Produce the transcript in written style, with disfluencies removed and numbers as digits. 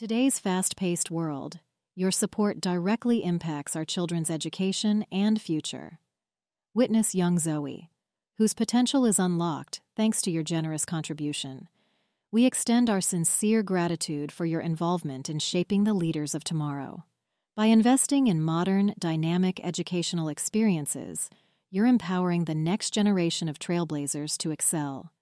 Today's fast-paced world, your support directly impacts our children's education and future. Witness young Zoe, whose potential is unlocked thanks to your generous contribution. We extend our sincere gratitude for your involvement in shaping the leaders of tomorrow. By investing in modern, dynamic educational experiences, you're empowering the next generation of trailblazers to excel.